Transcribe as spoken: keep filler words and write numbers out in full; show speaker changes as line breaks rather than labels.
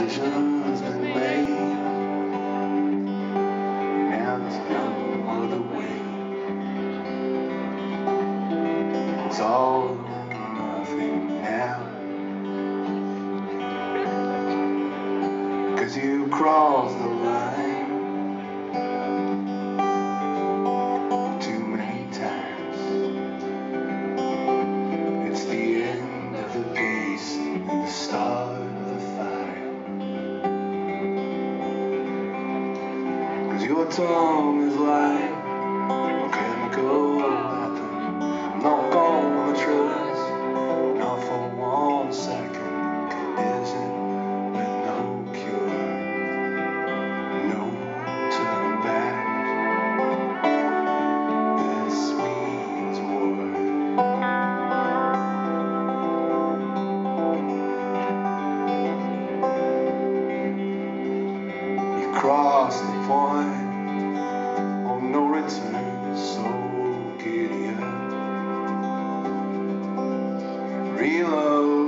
decision's been made. Now there's no other way. It's all or nothing now. 'Cause you crossed the line too many times. It's the end of the peace and the start of the fire. 'Cause your tongue is like a chemical weapon. I'm not gonna trust, not for one second. Is it with no cure, no turn back? This means war. You crossed the point of no return, so giddy up. Reload.